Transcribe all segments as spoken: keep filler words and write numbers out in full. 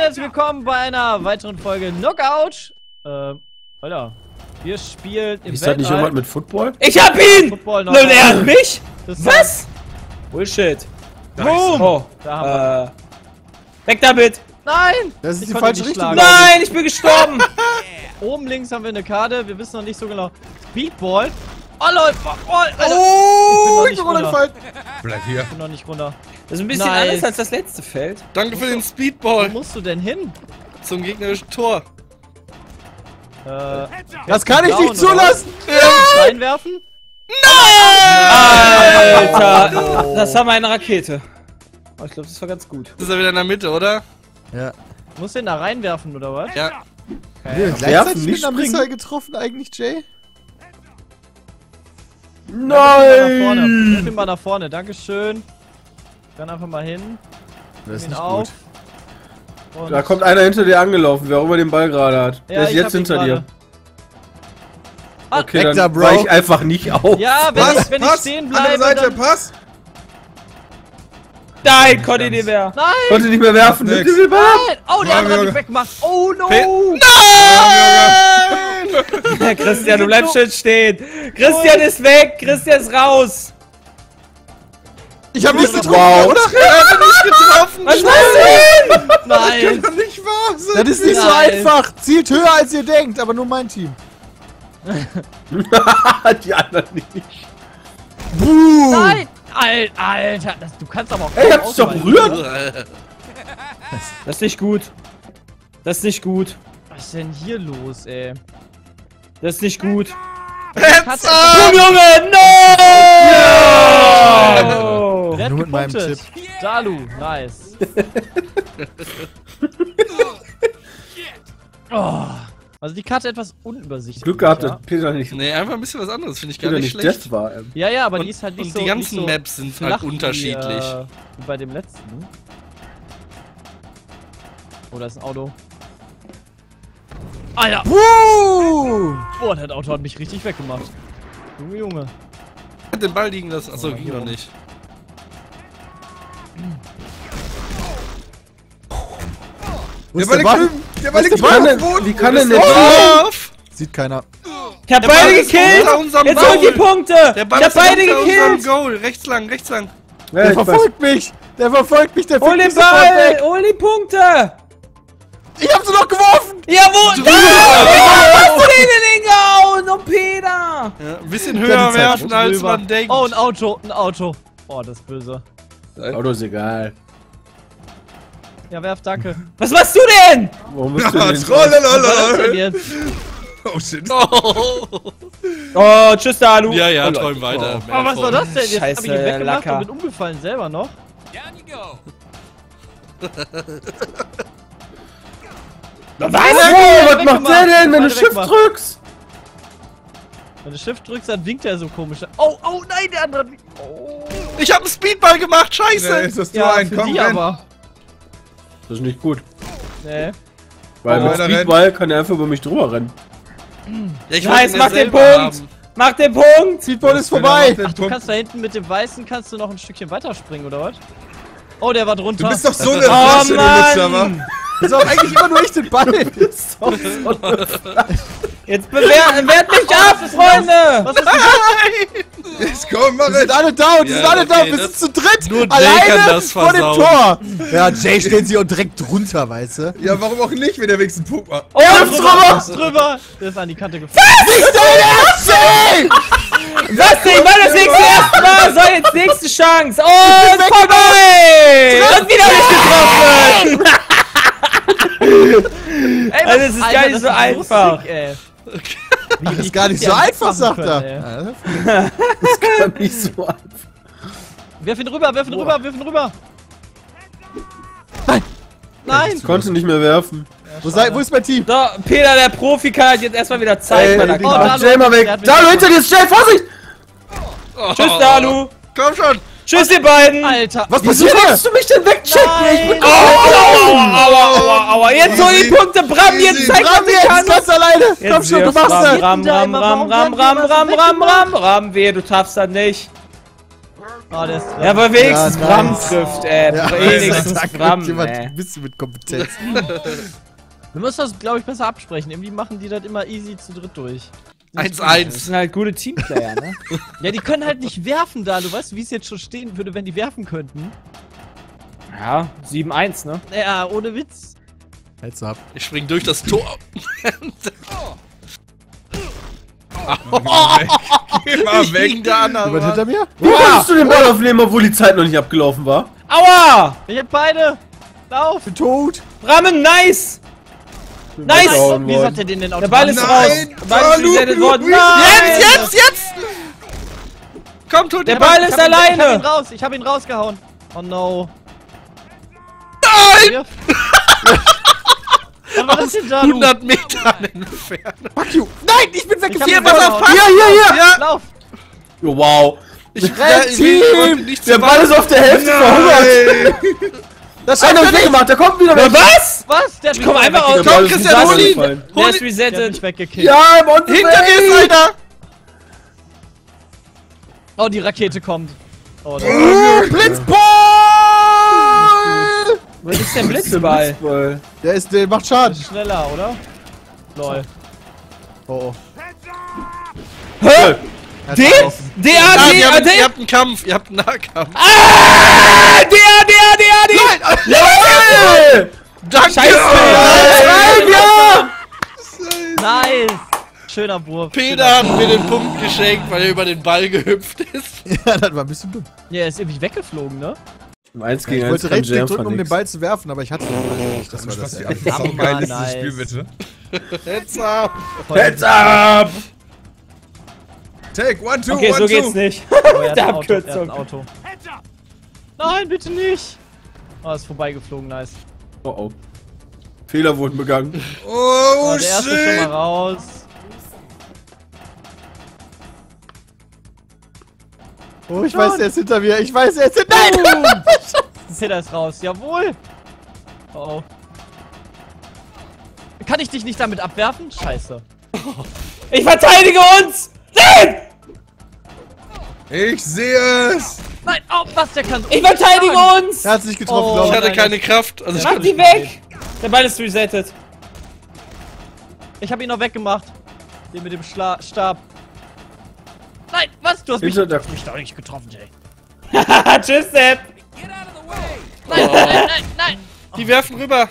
herzlich willkommen bei einer weiteren Folge Knockout. Äh, Alter, wir spielen im Ist das nicht jemand mit Football? Ich hab ihn! Football Nun, er hat mich? Das Was? Bullshit. Boom! Oh, Da haben wir. äh. Weg damit! Nein! Das ist Ich die konnte falsche nicht Richtung. schlagen. Nein, ich bin gestorben! Oben links haben wir eine Karte, wir wissen noch nicht so genau. Speedball. Oh Leute, oh, Alter. Oh, ich ich bin bin noch nicht runtergefallen. Bleib hier. Ich bin noch nicht runter. Das ist ein bisschen Nice. anders als das letzte Feld. Danke für den Wo Speedball musst du denn hin? zum gegnerischen Tor. Äh, Das kann ich down, nicht zulassen. oder? Reinwerfen? Alter! Das war meine Rakete. Aber ich glaube, das war ganz gut. Das ist er wieder in der Mitte, oder? Ja. Du musst den da reinwerfen, oder was? Ja. Haben wir Werfen, gleichzeitig nicht mit einer springen. Missile getroffen eigentlich, Jay? Nein! Ich bin mal nach vorne, dankeschön. Dann einfach mal hin. Das ist ihn nicht auf. gut. Und Da kommt einer hinter dir angelaufen, wer auch immer den Ball gerade hat. Ja, Der ist ich jetzt hab ihn hinter dir. gerade. Ah, Okay, weg dann da, Bro. war ich einfach nicht auf. Ja, wenn Pass, ich, wenn ich Pass, stehen andere bleibe, Seite, dann... Pass! Nein, konnte ich nicht mehr. Nein! Konnte nicht mehr werfen. Nix. Nimm den Ball. Nein! Oh, der Ja, andere hat Junge. mich weggemacht. Oh no! Fe- Ja, Christian, du bleibst schön stehen. Christian ist weg. Christian ist raus. Ich hab nicht getroffen, Wow. oder? Einfach nicht getroffen! Was machst du denn? Nein! Kann nicht wahr sein! Das ist nicht so Nein. einfach. Zielt höher, als ihr denkt, aber nur mein Team. Die anderen nicht. Buh. Nein! Al Alter, das, du kannst aber auch... Ey, hab's doch berührt. Das ist nicht gut. Das ist nicht gut. Was ist denn hier los, ey? Das ist nicht gut. Katze, Junge, Junge, no! Wer hat Nur mit meinem gepunktet? Chip. Dalu, nice. Oh. Also die Karte etwas unübersichtlich. Glück gehabt, ja. dass Peter nicht, Nee, einfach ein bisschen was anderes, finde ich gar Peter nicht nicht schlecht. Death war. Ähm. Ja, ja, aber Und- die ist halt nicht und so die ganzen nicht so Maps sind flach halt wie, unterschiedlich. Äh, wie bei dem letzten. Oh, da ist ein Auto. Ah ja! Buh. Boah, das Auto hat mich richtig weggemacht. Junge, Junge. Hat den Ball liegen lassen. Achso, Oh, ging hier noch rum. nicht. Wo ist der Ball? Der Ball liegt Wie kann denn, wie kann denn der Auf! Sieht keiner. Ich hab Der Ball beide ist gekillt. unter unserem Jetzt holt die Goal. Punkte. Der Ball Ich hab ist beide unter unserem gekillt. Goal. Rechts lang, rechts lang. Ja, Der ich weiß. verfolgt mich. Der verfolgt mich. Der Hol fickt den mich sofort Ball. weg. Hol die Punkte. Ich hab sie noch geworfen. Ja, wo? Da! Wie hast du den denn hingehauen? Oh, Peter. Ja, ein bisschen Keine höher Zeit. werfen, als Rüber. man denkt. Oh, ein Auto, ein Auto. Oh, das ist böse. Auto ist egal. Ja, werf, danke. Was machst du denn? Warum bist du Ja, denn Was war das denn jetzt? Oh shit. Oh, tschüss, Dalu. Ja, ja, Oh, Leute. träum weiter. Oh, was war das denn? Jetzt hab ich ihn Scheiße, weggemacht Lacker. und bin umgefallen selber noch. Was? Oh, was weggemacht. macht der denn, wenn du Beide Shift weggemacht. drückst? Wenn du Shift drückst, dann winkt er so komisch. Oh, oh, nein, der andere. Oh. Ich hab einen Speedball gemacht, scheiße! Ja, ist das Ja, Tor ein für Komm, die renn. aber. Das ist nicht gut. Nee. Weil Oh, mit weiter Speedball kann er einfach über mich drüber rennen. Ja, ich Nice, wollte ihn ja mach den selber Punkt. haben. Mach den Punkt. Speedball ist Wer vorbei. macht den Ach, du Punkt? kannst da hinten mit dem Weißen kannst du noch ein Stückchen weiterspringen, oder was? Oh, der war drunter. Du bist doch so eine Oh, Flasche, du Lutscher, wa? Mann. Das ist auch eigentlich immer nur ich den Ball. Jetzt bewer wehrt mich ab, Freunde. Was ist das? Jetzt komm, mach Wir sind es! alle down, wir Ja, sind alle okay, down, wir das- sind zu dritt. nur Jay alleine kann das vor dem versauen. Tor. Ja, Jay stellt sich auch direkt drunter, weißt du? Ja, warum auch nicht, wenn der wenigstens einen Punkt macht? Oh, Drüber! Drüber! Der ist an die Kante gefallen. Jay! was denn? War das nächste erste Mal? So, jetzt nächste Chance. Und vorbei. Und wieder nicht getroffen. Ey, Also, es ist gar nicht so einfach. Sick, ey. Das ist gar nicht so einfach, sagt er. Ja, Das kann nicht so einfach. Werf ihn rüber, werf ihn rüber, werf ihn rüber! Nein! Nein! Ich konnte nicht mehr werfen. Wo, sei, wo ist mein Team? So, Peter, der Profi, kann halt jetzt erstmal wieder Zeit Ey, bei der die- Oh, Karte. Dalu, Jay mal der weg. hat mich Dalu, getroffen. hinter dir ist Jay, Vorsicht! Tschüss, Dalu. Komm schon! Tschüss, ihr beiden. Alter! Was Wieso passiert kannst du mich denn wegchecken? Ich bin Nein. Aua, aua, aua, aua. Jetzt hol die Punkte, Bram, jetzt Easy. zeig, was Ram du jetzt, kannst. ganz alleine. Komm Jetzt schon, du wirfst machst Ram, das. Ram, da Ram, immer, Ram, warum Ram, werden Ram, die Ram, immer so Ram, Ram, Ram, wehe, du schaffst das nicht. Oh, der ist drin. Ja, weil wenigstens Ja, Bram nice. trifft, äh, Ja, wenigstens da Bram, kommt jemand äh. ein bisschen mit Kompetenz. Du musst das, glaube ich, besser absprechen. Irgendwie machen die das immer easy zu dritt durch. eins Das eins. sind halt gute Teamplayer, ne? Ja, die können halt nicht werfen da. Du weißt, wie es jetzt schon stehen würde, wenn die werfen könnten. Ja, sieben eins, ne? Ja, ohne Witz. Hältst du ab. Ich spring durch das Tor. Geh mal Ich weg. lieg da an der Jemand Wand. hinter mir? Wie konntest du den Ball aufnehmen, obwohl die Zeit noch nicht abgelaufen war? Aua! Ich hab beide. Lauf. Ich bin tot. Brammen, nice! Nice! weggehauen Wie worden. sagt er den denn Der Ball ist Nein! raus! Der Ball ist Hallo, resettet Lu- worden! Lu- Nein! Jetzt, jetzt, jetzt! Komm, tut Der den Ball Ball. ist Ich hab ihn- Ich hab alleine! ihn raus. Ich hab ihn rausgehauen. Oh no. Nein! Was war das denn da, du? hundert Metern entfernt. Fuck you. Nein, ich bin Ich hab weggeflogen. Hier, ihn pass auf, rausgehauen. pass! Hier, hier, hier! Ja, Lauf. Oh, wow. ich, Renn, ja, ich will- ich wollte Team! nicht Der zu Ball weit. ist auf der Hälfte verhungert. Das Einer schafft ist er nicht. weggemacht, der kommt wieder weg. Was? Was? Der hat Ich komm mich einfach weggekillt. aus- Komm, Christian, hol ihn! Der Hol ist ihn! Der hat mich resettet. weggekillt. Ja, im On the Hinter dir ist way. einer! Oh, die Rakete kommt. Oh, das Uh, Blitzball! Was ist denn Blitzball? Blitzball. Der ist, der macht Schaden. ist schneller, oder? Lol. Oh, oh. Hä? Er hat D? getroffen. D, A, Ah, D, ihr, A, habt, D? ihr habt einen Kampf, ihr habt einen Nahkampf. Ah! D, A, D, A, D, A, D! Hey! Danke! Scheiße! Nein, ja! Nice. Schöner Wurf. Peter hat mir den Punkt geschenkt, weil er über den Ball gehüpft ist. Ja, das war ein bisschen dumm. Ja, er ist irgendwie weggeflogen, ne? Im eins Ich gegen eins wollte kann Rechtsklick Jam drücken, um den nix. Ball zu werfen, aber ich hatte den nicht. Das war Was das. die Ja. einfach so Hammer, geil ist, nice. das Spiel, bitte. Heads up! Heads up! Take, one, two, Okay, one, so two. geht's nicht. Oh, er hat Der ein Auto. Er hat Abkürzung. ein Auto. Nein, bitte nicht. Oh, ist vorbeigeflogen, nice. Oh oh. Fehler wurden begangen. Oh, Oh, der erste schon mal shit. raus. Oh, ich weiß, er ist hinter mir. Ich weiß, er ist hinter mir. Peter ist raus. Jawohl. Oh, oh. Kann ich dich nicht damit abwerfen? Scheiße. Ich verteidige uns! Nein! Ich sehe es. Nein, oh, was, der kann so... Ich verteidige uns! Er hat sich getroffen, Oh. glaub Ich ich. hatte nein, keine das- Kraft. Also ich Mach konnte die weg! Der Ball ist resettet. Ich hab ihn noch weggemacht. Den mit dem Schla Stab. Nein, was? Du hast mich, Hinter der- mich doch nicht getroffen, Jay. Haha, tschüss, Sepp! Nein, nein, nein, nein. Die werfen rüber.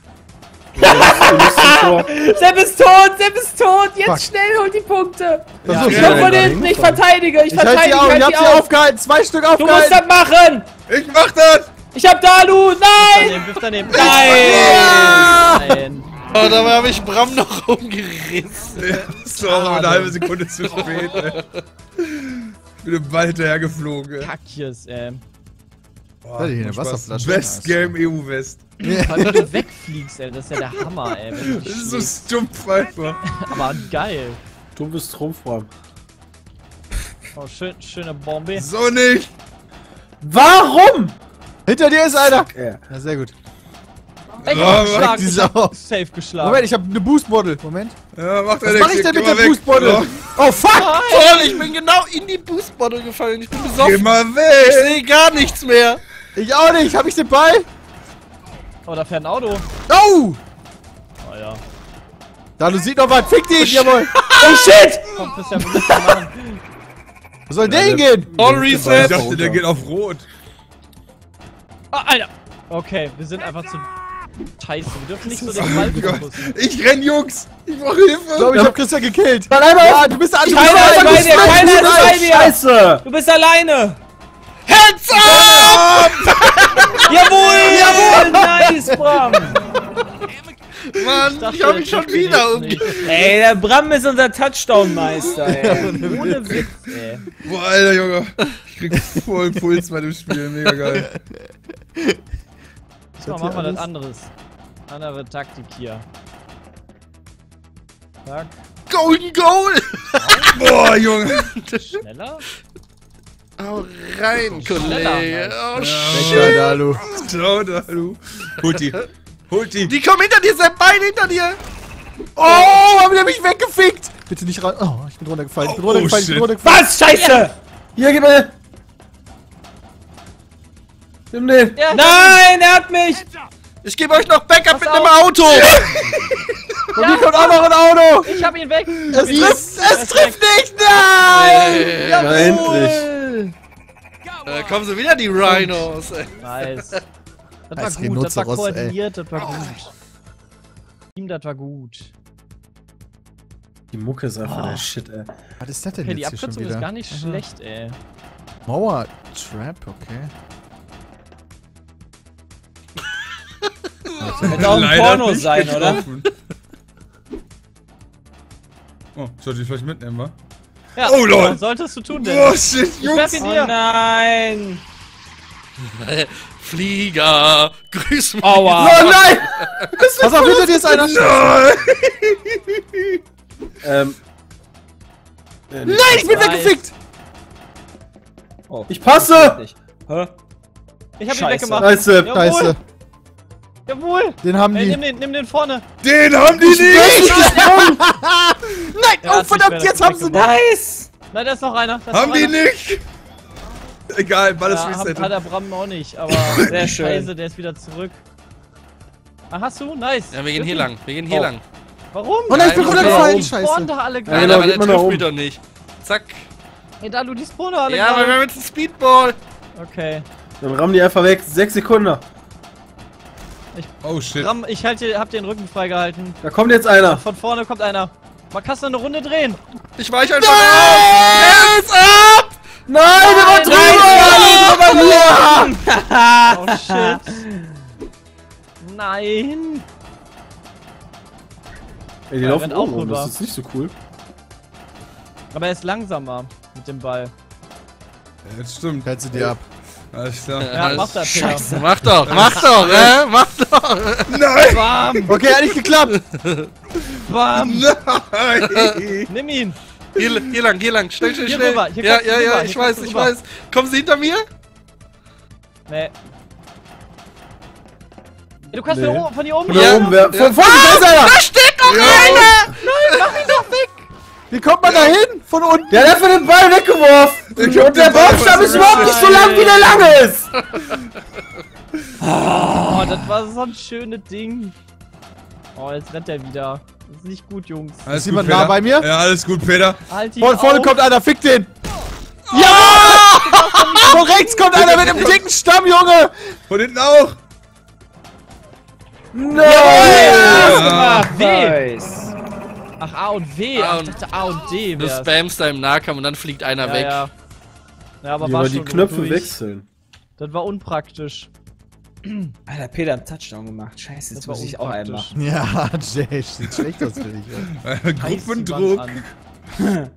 Sepp ist tot! Sepp ist tot! Jetzt Fuck. schnell, holt die Punkte! Versuch Ich schnell komm von da hinten, ich hinkommen. verteidige, ich Ich halte verteidige, sie auf, ich ich halte hab sie sie auf! aufgehalten. Zwei Stück Du musst aufgehalten. das machen! Ich mach das. Ich hab Dalu! Nein! Daneben, wirf daneben. Nein! Nein. Oh, dabei habe ich Bram noch umgerissen. Ja, das ist auch eine halbe Sekunde zu spät, ey. Ich bin im Ball hinterher geflogen, ey. Kackjes, ey. Boah, Hatte ich hier eine Spaß. Wasserflasche? Best Game E U West. Weil du hier wegfliegst, ey. Das ist ja der Hammer, ey. Wenn du dich Das ist so schlägst. stumpf einfach. Aber geil. Dummes Trumpfraum. Oh, schön, schöne Bombe. So nicht. Warum? Hinter dir ist einer. Ja. Ja, sehr gut. Ich Oh, hab geschlagen. die Ich hab Sau. safe geschlagen. Moment, ich hab eine Boost-Model. Moment. Ja, mach Was mach ich denn mit der Boost-Model? Boost-Bottle? Oh, fuck! Voll, ich bin genau in die Boostbottle gefallen. Ich bin Geh besoffen. mal Ich weg. sehe gar nichts mehr. Ich auch nicht. Hab ich den Ball? Oh, da fährt ein Auto. Oh! Oh ja. Dalu sieht noch was. Fick den, jawohl. Oh shit! Komm, Christian, wir müssen machen. Wo soll der hingehen? All Ich reset. dachte, der geht auf Rot. Oh, Alter. Okay, wir sind einfach zu... Scheiße, wir dürfen nicht so den Ball Oh Gott. fokussen. Ich renn, Jungs. Ich brauch Ich Hilfe. glaube, ich hab Christian gekillt. Dann einmal Ja, du bist an. Du bist Keiner ist an- bei du bist dir, an- keiner du ist bist bei an- dir! Scheiße! Du bist alleine! Heads up! Jawohl, jawohl! Nice, Bram! Mann, dachte, ich hab mich der schon trifft wieder ihn jetzt umgekehrt. Ey, der Bram ist unser Touchdown-Meister, ey. Ohne Witz, ey. Boah, Alter, Junge. Ich krieg voll Puls bei dem Spiel. Mega geil. So, machen wir das anderes. Andere Taktik hier. Zack. Golden Goal! Boah, Junge. Schneller? Hau rein, Kollege. Oh, shit. Lecker, Dalu. Ciao, Dalu. Holt die. Holt die. Die kommen hinter dir, sein Bein hinter dir. Oh, haben die mich weggefickt. Bitte nicht ran. Oh, ich bin runtergefallen. Ich bin Oh, runtergefallen. Ich bin shit. runtergefallen. Was? Scheiße! Hier, gib mir! Nimm den. Ja, Nein, er hat mich! Ich gebe euch noch Backup mit Pass einem auf. Auto! Und hier kommt auch noch ein Auto! Ich hab ihn weg. Es trifft, es trifft nicht! Nein! Äh, Na, endlich. Da kommen sie wieder, die Rhinos. Nice. Das war Als gut, das war Rhinoceros, ey. koordiniert, das war gut. Team, das war gut. Die Mucke ist einfach Oh. der Shit, ey. Was ist das denn Okay, die jetzt hier schon Abkürzung wieder? ist gar nicht schlecht, ey. Mauer Trap, okay. Hätte auch ein Leider Porno nicht sein, oder? getroffen. Oh, sollte ich vielleicht mitnehmen, wa? Ja, Oh, lol. was solltest du tun denn? Oh shit, Ich werf Jungs! ihn Oh dir. nein! Flieger, grüß mich. Aua! Oh nein! Pass auf, hinter dir ist einer! Nein! ähm. äh, Nein, ich bin Nice. weggefickt! Oh, Ich passe! nicht. Hä? Ich hab ihn Scheiße. weggemacht. Nice. Jawohl. Scheiße, Jawohl. den haben Ey, die. nimm den, nimm den vorne. Den haben die nicht! Nein, Ja, oh hat sich verdammt, wer jetzt das haben sie weggemacht. Nice! Nein, da ist noch einer. Da ist Haben noch die einer. nicht! Egal, Ball ist Ja, hat, resettet. hat der Bram auch nicht, aber Sehr schön. Scheiße, der ist wieder zurück. Ah, hast du? Nice. Ja, wir gehen hier lang, wir gehen hier Oh. lang. Warum? Oh nein, ich bin Nein, runtergefallen, Die spawnen scheiße. da alle Ja, gleich. genau, aber der geht man nach trifft mich oben. doch nicht. Zack. Ey, da, du, die spawnen da alle Ja, aber wir gleich. haben jetzt einen Speedball. Okay. Dann rammen die einfach weg. Sechs Sekunden. Oh shit. Bram, ich halte, hab den Rücken freigehalten. Da kommt jetzt einer. Von vorne kommt einer. Man kannst du eine Runde drehen. Ich weiche einfach auf. Hands up! Nein, der war Nein, drüber! Oh shit. Nein. Ey, die Ja, laufen rennt auch auch rum. rüber. Das ist nicht so cool. Aber er ist langsamer mit dem Ball. Ja, das stimmt. Hältst du dir ab. Alles klar. Ja, Alles- mach das, Peter. Scheiße, mach doch, mach doch, äh, mach doch. Nein! Bam, Okay, hat nicht geklappt! bam. Nein! Nimm ihn. Hier, hier lang, hier lang, schnell, schnell, Hier schnell. rüber, hier ja, kannst du ja, ja, rüber, ich hier weiß, kannst du ich rüber. weiß. Kommen Sie hinter mir? Nee. Ey, du kannst Nee. von, oben, von hier oben Von da Ja. oben, wer. Ja. Von vorne, da ist einer! Da steht doch einer! Wie kommt man da hin? Von unten? Der hat einfach den Ball weggeworfen! Ich hab Und der den Ball Baumstamm ist versucht. überhaupt nicht so lang, wie der lang ist! Oh, das war so ein schönes Ding. Oh, jetzt rennt er wieder. Das ist nicht gut, Jungs. Alles jemand gut, nah Peter? bei mir? Ja, alles gut, Peter. Halt ihn Von vorne auf. kommt einer, fick den! Ja! Von rechts kommt einer mit einem dicken Stamm, Junge! Von hinten auch. Nein! Ja. W. Nice. Ach, A und W. A Ach, und- ich dachte A und D Du wär's. spamst da im Nahkampf und dann fliegt einer Ja, weg. ja. Ja, aber Wie war aber die schon Knöpfe durch. wechseln. Das war unpraktisch. Alter, Peter hat einen Touchdown gemacht. Scheiße, jetzt Das war muss ich auch einen unpraktisch. machen. Ja, Jay, sieht schlecht aus für dich. Ja. Reiß die Gruppendruck. Wand an.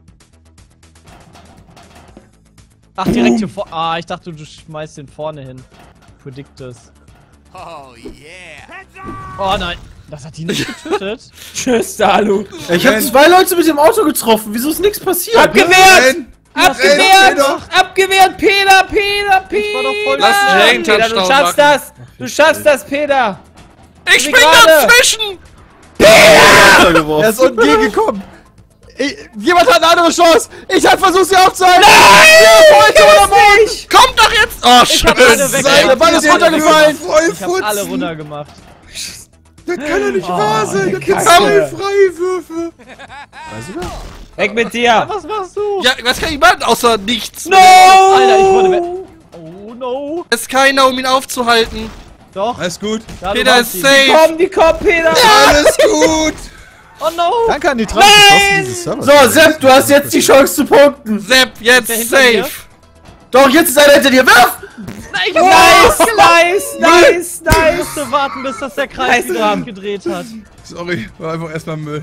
Ach, direkt hier vor. Ah, ich dachte, du schmeißt den vorne hin. Predict es. Oh yeah. Oh nein. Das hat die nicht getötet. Tschüss, Dalu. Ey, ich hab Renn. zwei Leute mit dem Auto getroffen. Wieso ist nichts passiert? Abgewehrt! Renn. Abgewehrt! Peter. Abgewehrt, Peter, Peter, Peter! war doch voll Lass Ja, Jay einen Peter, du Touchdown schaffst machen. das! Du schaffst das, Peter! Ich Wie bin gerade. dazwischen! Geworfen. Er ist unten gegengekommen. Ich, jemand hat eine andere Chance. Ich hab versucht, sie aufzuhalten. Nein! Nicht! Kommt doch jetzt! Oh, Ich hab alle schön! weg. Der Ball ist runtergefallen. Voll Ich hab alle futzen. runtergemacht. Das kann doch nicht wahr sein. Das gibt Kacke. zwei Freiwürfe. Weißt du das? Weg mit dir! Was machst du? Ja, was kann ich machen, außer nichts? No! Alter, ich wurde weg. Oh no. Es ist keiner, um ihn aufzuhalten. Doch. Alles gut. Ja, du Peter machst ist ihn. safe. Komm, die kommt, Peter! Alles gut. Oh no. Danke an die Transfer dieses Servers. So, Sepp, du hast jetzt die Chance zu punkten. Sepp, jetzt der hinter mir? safe. Doch, jetzt ist einer hinter dir. Wirf! Nein, ich hab Nice, nice, nice, Ich nice! musste warten, bis das der Kreis Nice, wieder Bram. gedreht hat. Sorry, war einfach erstmal Müll.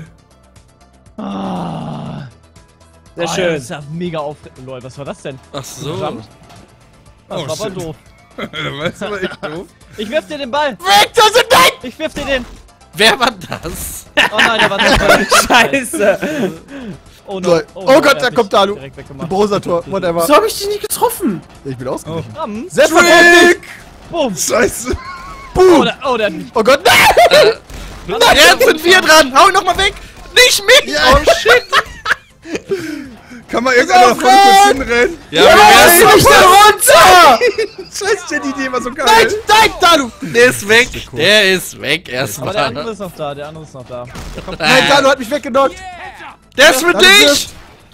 Ah. Sehr Ah, schön. Das ist ja mega aufregend. Lol, was war das denn? Ach so. Verdammt. Das Oh, war aber shit. doof. Da weißt du aber echt doof. Ich wirf dir den Ball. Weg, das sind weg! Ich wirf dir den. Wer war das? Oh nein, der war nicht. Scheiße! Oh no. So. Oh no, Gott, er da hat kommt mich Dalu. direkt weggemacht. Brosator, whatever. Wieso hab ich dich nicht getroffen? Ich bin ausgewichen. Bam. Sepp verfolgt mich! Boom. Scheiße. Oh, der, oh, der hat mich. Oh Gott, nein! Jetzt sind wir dran. Hau ihn noch mal weg. Nicht mich. Oh shit. Kann man irgendeiner von kurz hinrennen? Ja, Ja, wir lass werden mich da runter! Scheiß Jenny, die immer so geil. Nein, nein, Dalu! Der ist weg. Der ist weg erstmal. Aber der andere ist noch da, der andere ist noch da. Der kommt Nein, Dalu hat mich weggenockt. Der ist für Dalu dich! wirft.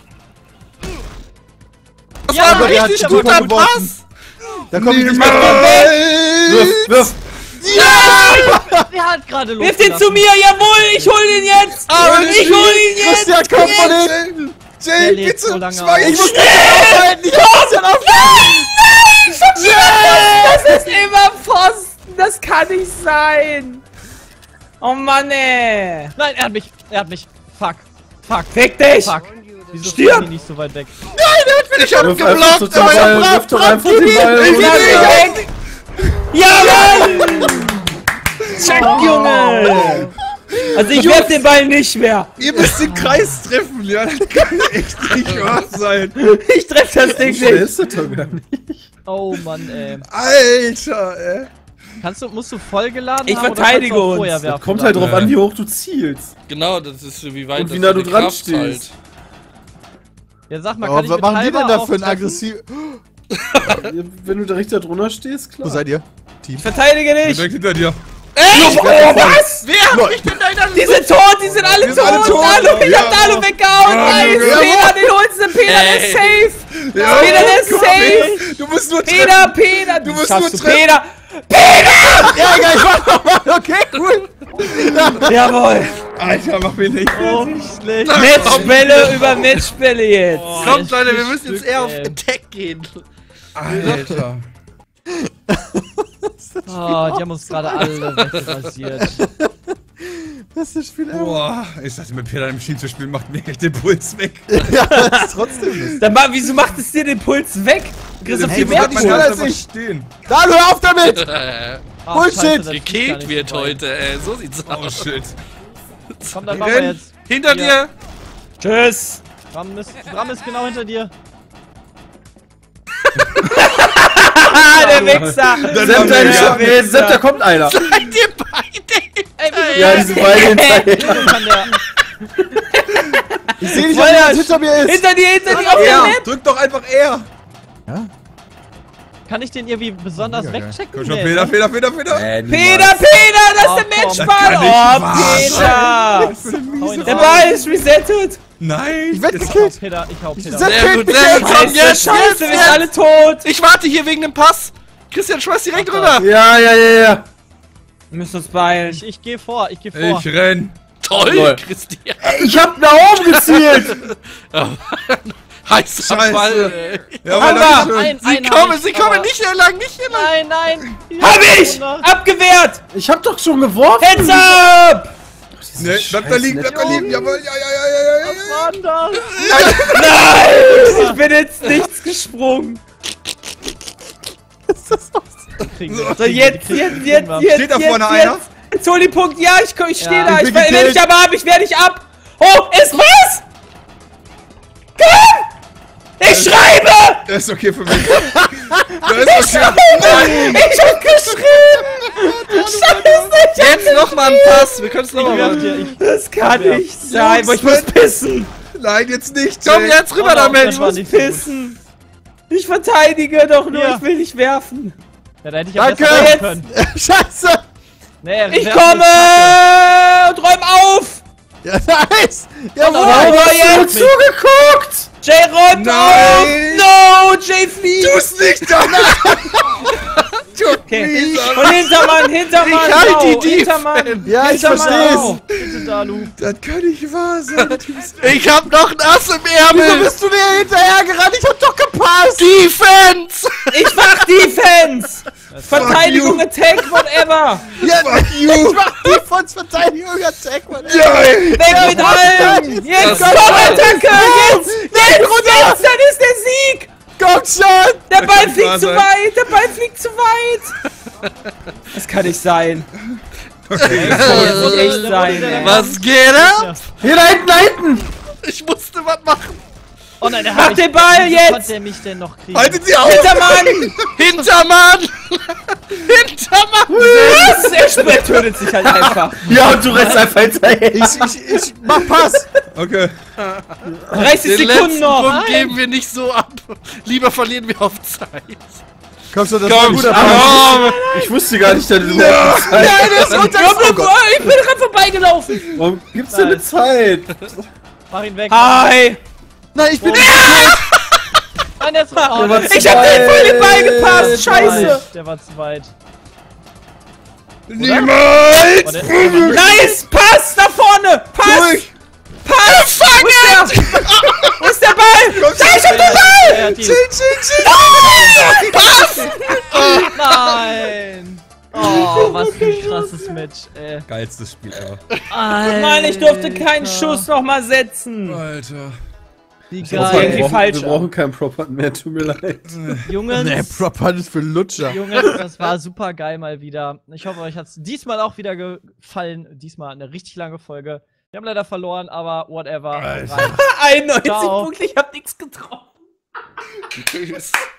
Das Ja, war aber ein der hat richtig die guter Super Pass! geworfen. Da komm ich nicht Niemals. mehr. Wirf, wirf. Der hat gerade Wirf den zu mir, jawohl, ich hol ihn jetzt! ich hol ihn jetzt! Christian, komm von hinten. Der Jay, lebt bitte! so lange Schweig! aus. Ich muss Arbeiten, ich kann Christian aufhalten. Das ist immer Pfosten, das kann nicht sein! Oh Mann, ey! Nein, er hat mich. Er hat mich. Fuck. Fuck. Fick dich! Fuck. Wieso Stirb! fliegen die nicht so weit weg? Ich hab Wirf einfach so geblockt, den aber Ball, ich wirf doch einfach den Ball. Ich runter. bin weg! Ja, Mann! Check, Junge! Also ich werf den Ball nicht mehr! Ihr müsst den Kreis treffen, ja? Das kann echt nicht wahr sein. Ich treff das Ding Schnell nicht! ist das doch gar nicht. Oh Mann, ey. Alter, ey. Kannst du, musst du vollgeladen Ich haben oder verteidige kannst du auch uns. vorher Das werfen Kommt halt dann? drauf an, wie hoch du zielst. Genau, das ist wie weit Und wie das nah du die dran Kraft stehst. halt. Ja, sag mal, Aber kann ich was mit machen die denn Halber da auch für einen treffen? aggressiv... Wenn du direkt da drunter stehst, klar. Wo seid ihr? Ich verteidige dich! Direkt hinter dir. Oh, was? Wer? Ich bin deiner Die sind tot, die sind alle Wir tot! sind alle tot. Dalu, ich Ja. hab Dalu weggehauen! Nice! ja. Peter, den holst du! Peter, der ist Ey. safe! Ja, Peter, der ist komm, safe! Du musst nur Peter, treffen. Peter! Du musst schaffst nur du, treffen. Peter! Ja, egal, ich mach nochmal. Okay, cool. Jawohl! Alter, mach mich nicht. Oh, wie schlecht. Matchbälle über Matchbälle jetzt! Kommt, Leute, wir Stück, müssen jetzt eher auf ey. Attack gehen. Alter. Oh, die haben uns gerade alle wegrasiert. Bestes Spiel ever. Boah, ich dachte, mit Peter im Schienen zu spielen macht mir echt den Puls weg. Ja, das ist trotzdem. Dann, ma- wieso macht es dir den Puls weg? Du kriegst auf Hey, viel wo mehr hat man schneller alles als einfach ich. stehen? Dalu, hör auf damit. Ach, Bullshit. Scheiße, das geht gar Gekillt nicht wird vorbei. heute, ey. So sieht's Oh aus. shit. Komm, dann machen wir Renn. jetzt. Hinter Ja. dir! Tschüss! Bram ist, Bram ist genau hinter dir. Ah, der Wichser! Sepp, deine Ja, Scha- Wichser. Sepp, da kommt einer. Seid ihr beide? Ey, wieso Ja, die sind beide hinterher. wieso kann der... Ich sehe nicht, Feuer. ob jemand hinter mir ist. Hinter dir, hinter dir, auf der R. Map! Drück doch einfach R. Kann ich den irgendwie besonders Mega geil. wegchecken? Komm schon, Nee, Peter, ne? Peter, Peter, Peter. Äh, Peter, niemals. Peter, das Oh, ist der komm. Matchball! Das kann Oh, nicht Peter! Hau ihn Der raus. Ball ist resettet! Nein. Ich werd Jetzt- Ich hau gekillt. Peter, ich hau Peter. Sepp Sehr killt gut, mich sehr jetzt. gut. Komm, Scheiße, jetzt, Scheiße, jetzt, wir sind jetzt. alle tot! Ich warte hier wegen dem Pass. Christian, schmeiß direkt Ach, rüber. Ja, ja, ja, ja. Wir müssen uns beeilen. Ich, ich geh vor, ich geh vor. Ich renn. Toll, Lol. Christian. Ich hab nach oben gezielt. Heißer Scheiße. Ball, ey. Ja, Haben wir. danke schön. Ein, Sie einen hab kommen, ich, sie kommen aber- nicht hier lang, nicht hier lang. Nein, nein. Hier Hab ist ich! runter. Abgewehrt! Ich hab doch schon geworfen. Heads up! Ne, bleib da liegen, bleib da liegen. Jawohl, ja, ja, ja, ja, ja, ja. Was war denn das? Nein! Ich bin jetzt nichts gesprungen. Die kriegen So. wir. So, jetzt, Die kriegen- jetzt, die jetzt, kriegen wir. jetzt, Steht da jetzt, vorne jetzt. einer? Jetzt hol den Punkt. Ja, ich, ich stehe Ja. da. Ich Ich bin werde gekillt. dich aber ab. Ich werde dich ab. Oh, ist was? Komm! Ich schreibe! Das ist okay für mich. Das ist okay. Ich hab geschrieben! Scheiße, ich hab Jetzt nochmal ein Pass. Wir können es Ich nochmal werf machen. dir, ich. Das kann Ja. nicht sein, Jungs, aber ich muss Mann. pissen. Nein, jetzt nicht. Komm Jay. jetzt rüber Oh, damit. das war Ich muss nicht so gut. pissen. Ich verteidige doch nur, Ja. ich will nicht werfen. Ja, da hätte ich ja Danke. besser Jetzt. können. Scheiße. Nee, er Ich werft komme nicht. und räum auf. Ja, nice. Jawohl. Aber jetzt. Zugeguckt. Jay räumt Nein. auf. No, Jay flieht. Tu's nicht, Donner. Okay. Und Hintermann, Hintermann. Ich halt blau, die Defense. Hintermann. Ja, ich Hintermann, versteh's. blau. Bitte, Dalu. Das kann nicht wahr sein. Ich hab noch ein Ass im Wieso Ärmel. bist du mir hinterher gerannt? Ich hab doch gepasst. Defense. Ich mach Defense. Verteidigung, you. Attack, whatever. Ja, Fuck ich you. mach Defense-Verteidigung, Attack, man. Geil. Weg mit allem. Jetzt Das kommt war- Attacke. Jetzt, jetzt, jetzt, dann ist der Sieg. Komm schon. Der Ball nicht wahr fliegt zu sein. weit. Der Ball fliegt zu weit. Das kann nicht sein. Okay. Das muss echt sein, ey. Was geht ab? Hier, da hinten, da hinten. Ich musste was machen. Oh nein, der Mach hat den Ball Wie jetzt. konnte er mich denn noch kriegen? Haltet sie auf. Hintermann. Hintermann. Hintermann. Was? Er springt, tötet sich halt einfach. Ja, und du rennst einfach hinterher. Ich, ich, ich mach Pass. Okay. dreißig Den Sekunden letzten noch. Punkt geben wir nicht so ab. Lieber verlieren wir auf Zeit. Komm schon, das Komm, war ein guter komm. Punch. Ich wusste gar nicht, dass du überhaupt Nein, eine Zeit. der ist unter. Oh Gott. Ich bin gerade vorbeigelaufen. Warum gibt's denn eine Zeit? Mach ihn weg. Hi. Nein, ich bin. Nein, der ist oh, Der war der, zu Ich hab den voll den Ball weit. gepasst. Scheiße. der war zu weit. Niemals! Oh, der, der war Nice. Pass nach vorne. Pass. Durch! Pass. Wo ist der? Wo ist der Ball? Da, ich hab den Ball. der hat die- Chill, chill, chill! Nein! Oh, was für ein krasses Match, ey. Geilstes Spiel ever. Alter. Mann, ich durfte keinen Schuss noch mal setzen. Alter. Wie Das Wir war geil. irgendwie brauchen, falsch, wir brauchen keinen Proper mehr, tut mir leid. Jungs, Nee, Proper ist für Lutscher. Jungs, das war super geil mal wieder. Ich hoffe, euch hat's diesmal auch wieder gefallen. Diesmal eine richtig lange Folge. Wir haben leider verloren, aber whatever. Alter. Rein. einundneunzig Ciao. Punkte, ich hab nichts getroffen. Tschüss.